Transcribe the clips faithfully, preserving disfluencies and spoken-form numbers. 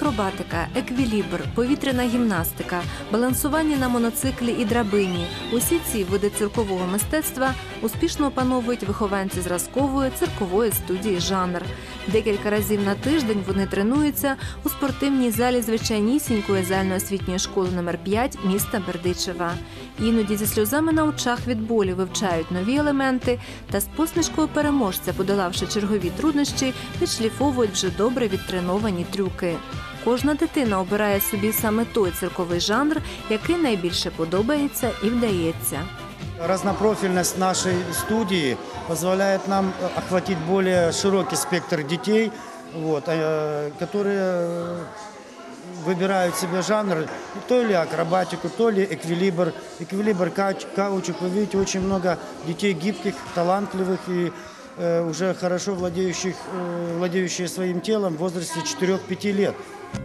Акробатика, еквілібр, повітряна гімнастика, балансування на моноциклі і драбині – усі ці види циркового мистецтва успішно опановують вихованці зразкової циркової студії «Жанр». Декілька разів на тиждень вони тренуються у спортивній залі звичайнісінької загальноосвітньої школи номер п'ять міста Бердичева. Іноді зі сльозами на очах від болю вивчають нові елементи та з посмішкою переможця, подолавши чергові труднощі, відшліфовують вже добре відтреновані трюки. Кожна дитина обирає собі саме той цирковий жанр, який найбільше подобається і вдається. Разнопрофильность нашей студии позволяет нам охватить более широкий спектр детей, вот, которые выбирают себе жанр, то ли акробатику, то ли эквилибр, эквилибр, каучук. Вы видите, очень много детей гибких, талантливых и э, уже хорошо владеющих, э, владеющих своим телом в возрасте четырёх-пяти лет.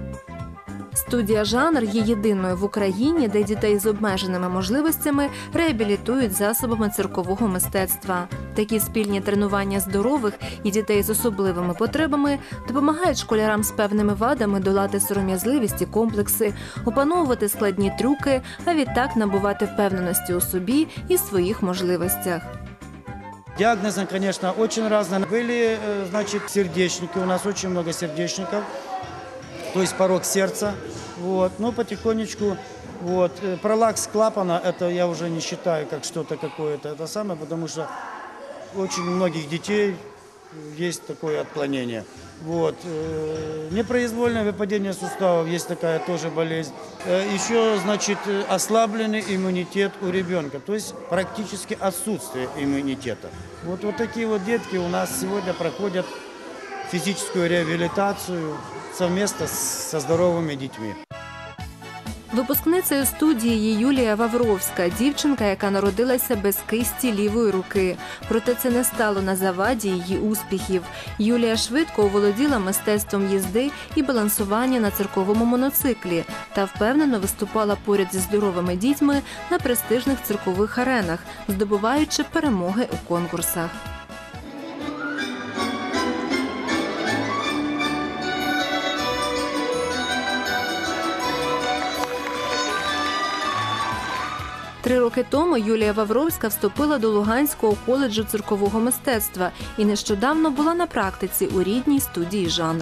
Студія «Жанр» є єдиною в Україні, де дітей з обмеженими можливостями реабілітують засобами циркового мистецтва. Такі спільні тренування здорових і дітей з особливими потребами допомагають школярам з певними вадами долати сором'язливість і комплекси, опановувати складні трюки, а відтак набувати впевненості у собі і своїх можливостях. Диагнозы, конечно, очень разные. Были, значит, сердечники, у нас очень много сердечников. То есть порог сердца, вот, но потихонечку, вот, пролапс клапана, это я уже не считаю как что-то какое-то, это самое, потому что очень у многих детей есть такое отклонение, вот, непроизвольное выпадение суставов, есть такая тоже болезнь, еще, значит, ослабленный иммунитет у ребенка, то есть практически отсутствие иммунитета. Вот, вот такие вот детки у нас сегодня проходят физическую реабилитацию совместно со здоровими дітьми. Випускницею студії є Юлія Вавровська, дівчинка, яка народилася без кисті лівої руки. Проте це не стало на заваді її успіхів. Юлія швидко оволоділа мистецтвом їзди і балансування на цирковому моноциклі та впевнено виступала поряд зі здоровими дітьми на престижних циркових аренах, здобуваючи перемоги у конкурсах. Три роки тому Юлія Вавровська вступила до Луганського коледжу циркового мистецтва і нещодавно була на практиці у рідній студії «Жанр».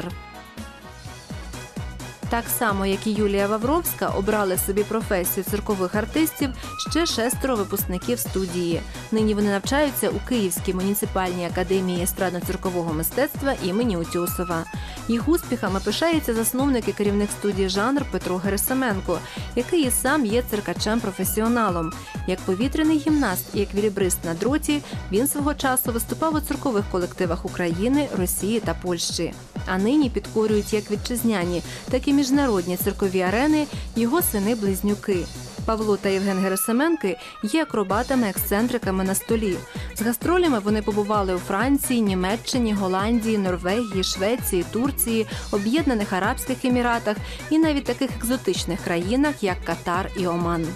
Так само, як і Юлія Вавровська, обрали собі професію циркових артистів ще шестеро випускників студії. Нині вони навчаються у Київській муніципальній академії естрадно-циркового мистецтва імені Утьосова. Їх успіхами пишається засновник і керівник студії «Жанр» Петро Герасименко, який і сам є циркачем-професіоналом. Як повітряний гімнаст і еквілібрист на дроті, він свого часу виступав у циркових колективах України, Росії та Польщі. А нині підкорюють як вітчизняні, так і міжнародні циркові арени його сини-близнюки. Павло та Євген Герасименки є акробатами-ексцентриками на столі. З гастролями вони побували у Франції, Німеччині, Голландії, Норвегії, Швеції, Турції, Об'єднаних Арабських Еміратах і навіть таких екзотичних країнах, як Катар і Оман.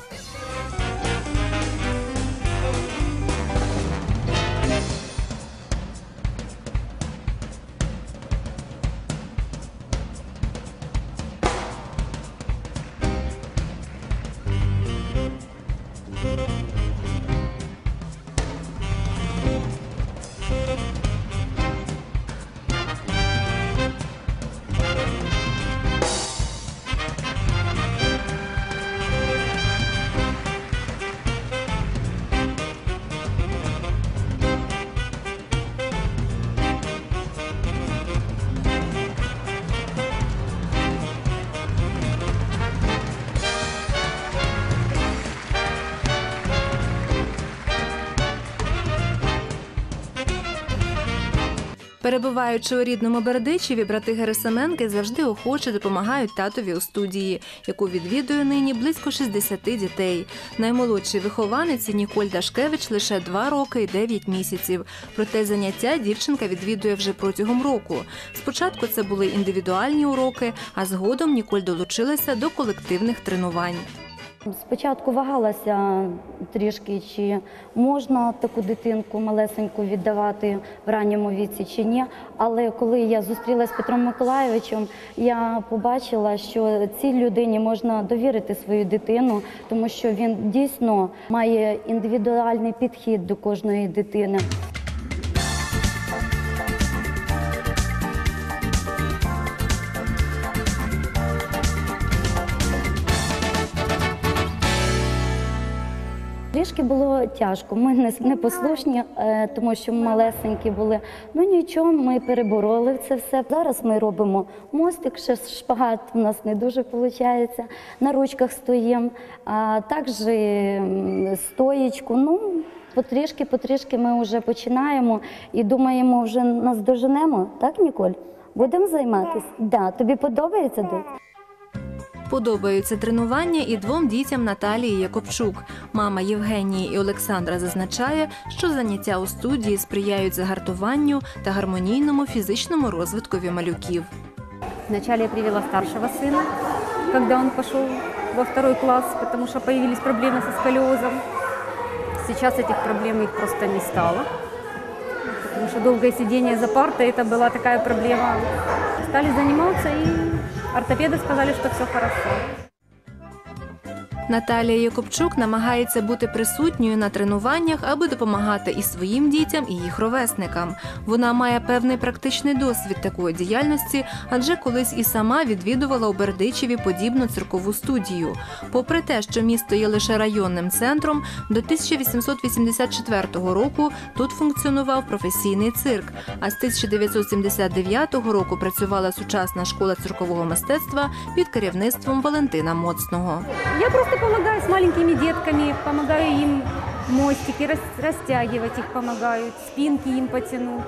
Перебуваючи у рідному Бердичеві, брати Герасименки завжди охоче допомагають татові у студії, яку відвідує нині близько шістдесят дітей. Наймолодшій вихованиці Ніколь Дашкевич лише два роки і дев'ять місяців. Проте заняття дівчинка відвідує вже протягом року. Спочатку це були індивідуальні уроки, а згодом Ніколь долучилася до колективних тренувань. Спочатку вагалася трішки, чи можна таку дитинку малесеньку віддавати в ранньому віці чи ні. Але коли я зустрілася з Петром Миколайовичем, я побачила, що цій людині можна довірити свою дитину, тому що він дійсно має індивідуальний підхід до кожної дитини. Трішки було тяжко, ми не, не послушні, тому що малесенькі були. Ну нічого, ми перебороли це все. Зараз ми робимо мостик, ще шпагат у нас не дуже виходить, на ручках стоїмо, а також стоїчку. Ну, потрішки-потрішки ми вже починаємо і думаємо, вже нас доженемо, так, Ніколь? Будемо займатися? Так. Да. Тобі подобається, Дитя? Подобаються тренування і двом дітям Наталії Якобчук. Мама Євгенії і Олександра зазначає, що заняття у студії сприяють загартуванню та гармонійному фізичному розвиткові малюків. Вначале я привела старшего сына, когда он пошел во второй класс, потому что появились проблемы со сколиозом. Сейчас этих проблем их просто не стало, потому что долгое сидение за партой – это была такая проблема. Стали заниматься, и ортопеды сказали, что все хорошо. Наталія Якобчук намагається бути присутньою на тренуваннях, аби допомагати і своїм дітям, і їх ровесникам. Вона має певний практичний досвід такої діяльності, адже колись і сама відвідувала у Бердичеві подібну циркову студію. Попри те, що місто є лише районним центром, до тисяча вісімсот вісімдесят четвертого року тут функціонував професійний цирк, а з тисяча дев'ятсот сімдесят дев'ятого року працювала сучасна школа циркового мистецтва під керівництвом Валентина Моцного. Я просто помогаю с маленькими детками, помогаю им мостики растягивать, их помогаю, спинки им потянуть.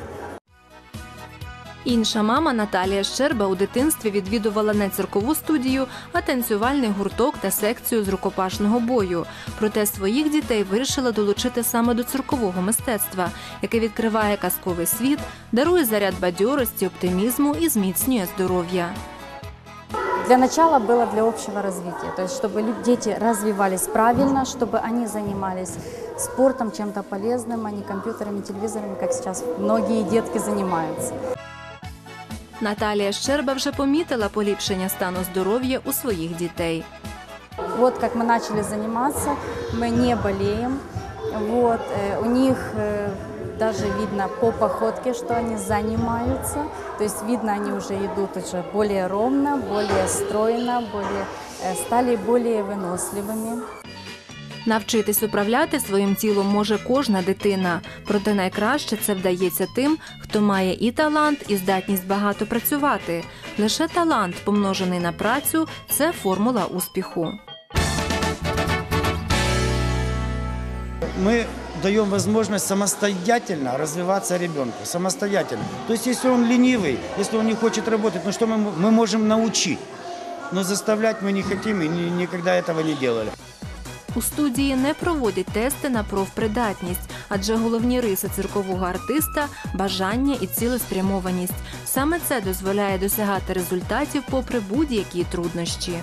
Інша мама Наталія Щерба у дитинстві відвідувала не циркову студію, а танцювальний гурток та секцію з рукопашного бою. Проте своїх дітей вирішила долучити саме до циркового мистецтва, яке відкриває казковий світ, дарує заряд бадьорості, оптимізму і зміцнює здоров'я. Для начала было для общего развития, то есть чтобы дети развивались правильно, чтобы они занимались спортом, чем-то полезным, а не компьютерами, телевизорами, как сейчас многие детки занимаются. Наталія Щерба вже помітила поліпшення стану здоров'я у своїх дітей. Вот как мы начали заниматься, мы не болеем, вот, у них даже видно по походке, что они занимаются, то есть видно, они уже идут уже более ровно, более стройно, более, стали более выносливыми. Навчитись управляти своїм тілом може кожна дитина, проте найкраще це вдається тим, хто має і талант, і здатність багато працювати. Лише талант, помножений на працю – це формула успіху. Мы даем возможность самостоятельно развиваться ребенку, самостоятельно. То есть, если он ленивый, если он не хочет работать, ну что мы, мы можем научить, но заставлять мы не хотим и никогда этого не делали. У студії не проводять тести на профпридатність, адже головні риси циркового артиста – бажання і цілеспрямованість. Саме це дозволяє досягати результатів попри будь-які труднощі.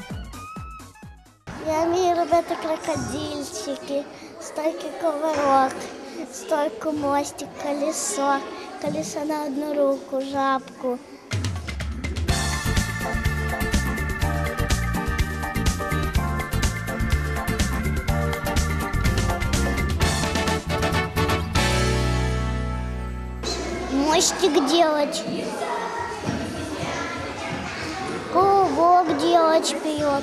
Я вмію робити крокодильчики, стойки ковирок, стойку мостик, колесо, колесо на одну руку, жабку. Мостик делать, клубок делать вперед.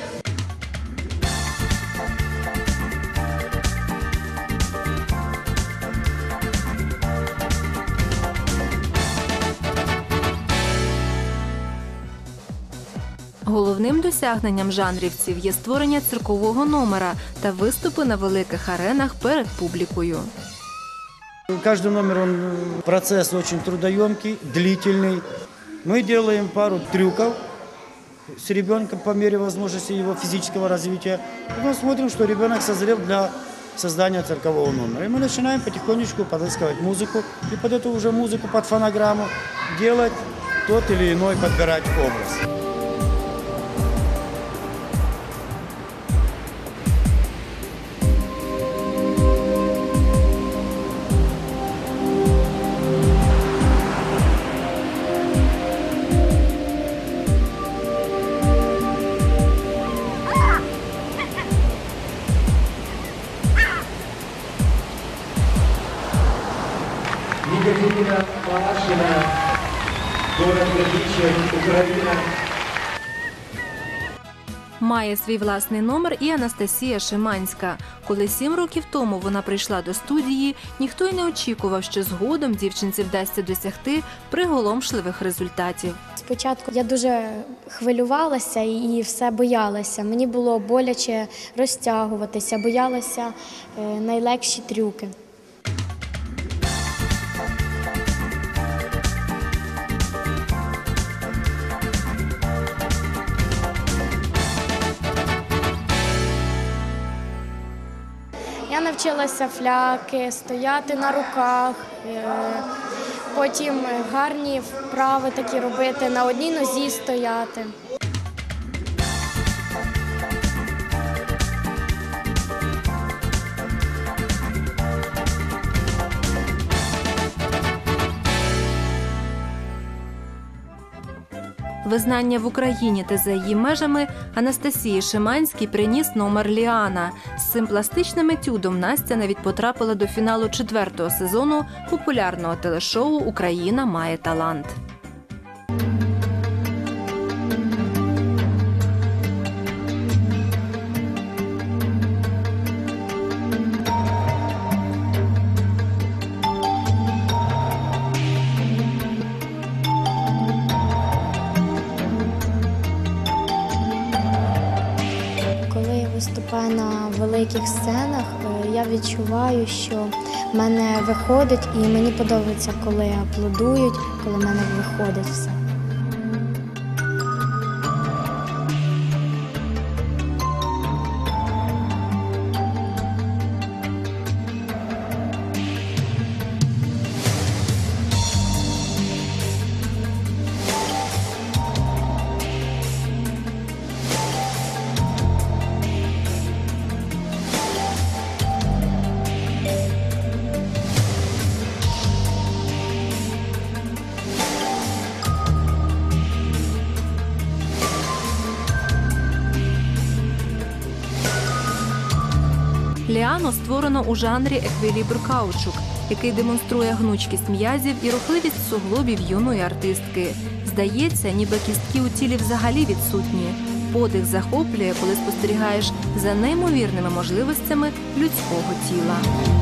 Головним досягненням жанрівців є створення циркового номера та виступи на великих аренах перед публікою. Каждый номер, он, процесс очень трудоемкий, длительный. Мы делаем пару трюков с ребенком по мере возможности его физического развития. Мы смотрим, что ребенок созрел для создания циркового номера. И мы начинаем потихонечку подыскивать музыку. И под эту уже музыку, под фонограмму делать тот или иной, подбирать образ. Має свій власний номер і Анастасія Шиманська. Коли сім років тому вона прийшла до студії, ніхто й не очікував, що згодом дівчинці вдасться досягти приголомшливих результатів. Спочатку я дуже хвилювалася і все боялася. Мені було боляче розтягуватися, боялася найлегші трюки. Я навчилася фляки, стояти на руках, потім гарні вправи такі робити, на одній нозі стояти. Визнання в Україні та за її межами Анастасії Шиманській приніс номер «Ліана». З цим пластичним етюдом Настя навіть потрапила до фіналу четвертого сезону популярного телешоу «Україна має талант». Виступаю на великих сценах, я відчуваю, що в мене виходить, і мені подобається, коли аплодують, коли в мене виходить все. Ліану створено у жанрі еквілібр каучук, який демонструє гнучкість м'язів і рухливість суглобів юної артистки. Здається, ніби кістки у тілі взагалі відсутні. Подих захоплює, коли спостерігаєш за неймовірними можливостями людського тіла.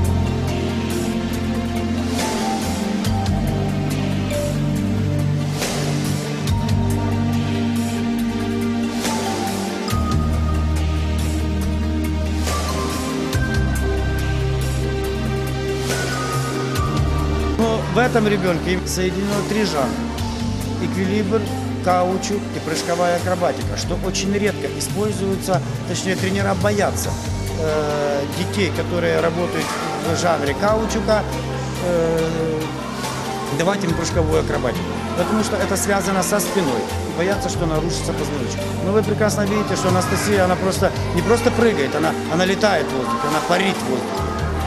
В этом ребенке соединено три жанра: эквилибр, каучук и прыжковая акробатика, что очень редко используются, точнее тренера боятся э, детей, которые работают в жанре каучука, э, давать им прыжковую акробатику, потому что это связано со спиной, и боятся, что нарушится позвоночник. Но вы прекрасно видите, что Анастасия, она просто не просто прыгает, она, она летает в воздухе, она парит в воздухе.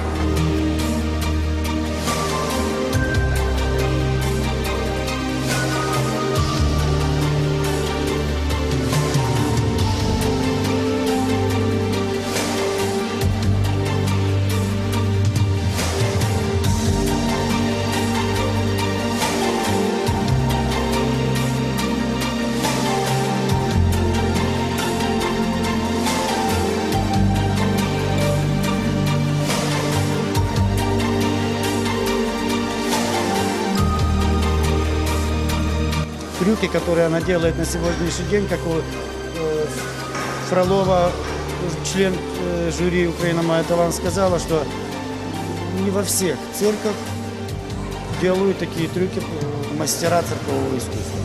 Трюки, которые она делает на сегодняшний день, как у э, Фролова, член э, жюри «Украина має талант», сказала, что не во всех цирках делают такие трюки мастера циркового искусства.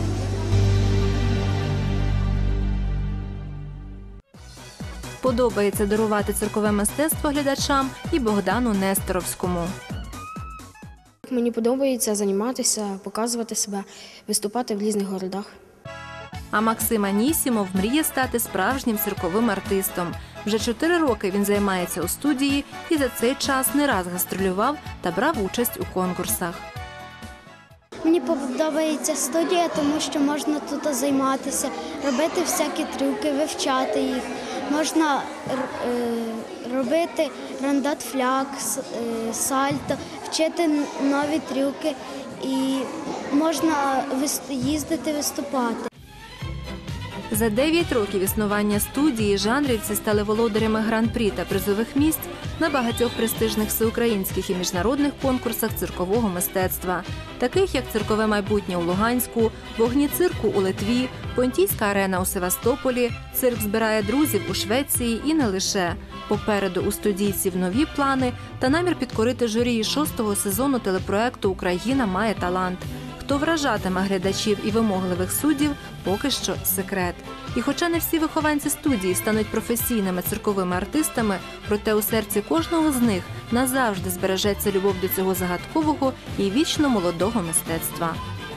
Подобається дарувати циркове мистецтво глядачам і Богдану Несторовському. Мені подобається займатися, показувати себе, виступати в різних городах. А Максим Анісімов мріє стати справжнім цирковим артистом. Вже чотири роки він займається у студії і за цей час не раз гастролював та брав участь у конкурсах. Мені подобається студія, тому що можна тут займатися, робити всякі трюки, вивчати їх. Можна робити рандат-фляк, сальто, вчити нові трюки і можна їздити, виступати. За дев'ять років існування студії жанрівці стали володарями гран-прі та призових місць на багатьох престижних всеукраїнських і міжнародних конкурсах циркового мистецтва, таких як «Циркове майбутнє» у Луганську, «Вогні цирку» у Литві, «Понтійська арена» у Севастополі, «Цирк збирає друзів» у Швеції і не лише. Попереду у студійців нові плани та намір підкорити журі шостого сезону телепроекту «Україна має талант». Хто вражатиме глядачів і вимогливих суддів – поки що секрет. І хоча не всі вихованці студії стануть професійними цирковими артистами, проте у серці кожного з них назавжди збережеться любов до цього загадкового і вічно молодого мистецтва.